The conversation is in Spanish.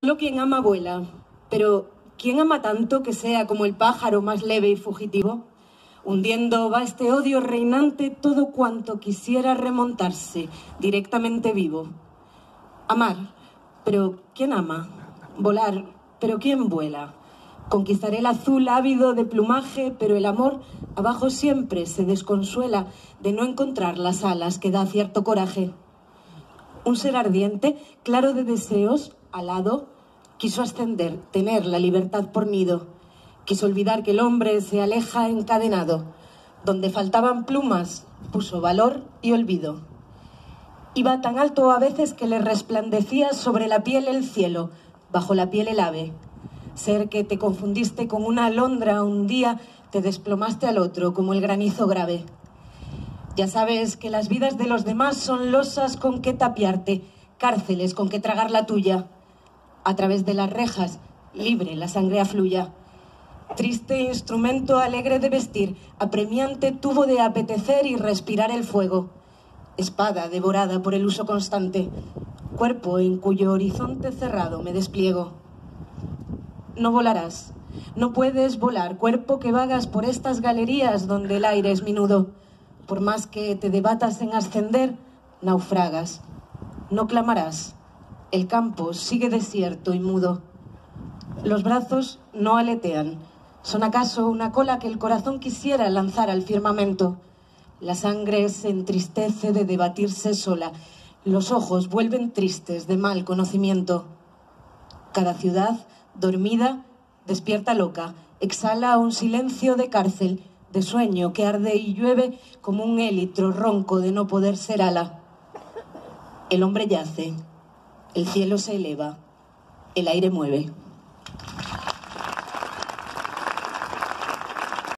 Solo quien ama vuela, pero ¿quién ama tanto que sea como el pájaro más leve y fugitivo? Hundiendo va este odio reinante todo cuanto quisiera remontarse directamente vivo. Amar, pero ¿quién ama? Volar, pero ¿quién vuela? Conquistaré el azul ávido de plumaje, pero el amor abajo siempre se desconsuela de no encontrar las alas que da cierto coraje. Un ser ardiente, claro de deseos, alado, quiso ascender, tener la libertad por nido. Quiso olvidar que el hombre se aleja encadenado. Donde faltaban plumas, puso valor y olvido. Iba tan alto a veces que le resplandecía sobre la piel el cielo, bajo la piel el ave. Ser que te confundiste con una alondra un día, te desplomaste al otro como el granizo grave. Ya sabes que las vidas de los demás son losas con que tapiarte, cárceles con que tragar la tuya. A través de las rejas, libre la sangre afluya. Triste instrumento alegre de vestir, apremiante tubo de apetecer y respirar el fuego. Espada devorada por el uso constante, cuerpo en cuyo horizonte cerrado me despliego. No volarás, no puedes volar, cuerpo que vagas por estas galerías donde el aire es minudo. Por más que te debatas en ascender, naufragas. No clamarás, el campo sigue desierto y mudo. Los brazos no aletean, son acaso una cola que el corazón quisiera lanzar al firmamento. La sangre se entristece de debatirse sola, los ojos vuelven tristes de mal conocimiento. Cada ciudad, dormida, despierta loca, exhala un silencio de cárcel, de sueño que arde y llueve como un élitro ronco de no poder ser ala. El hombre yace, el cielo se eleva, el aire mueve.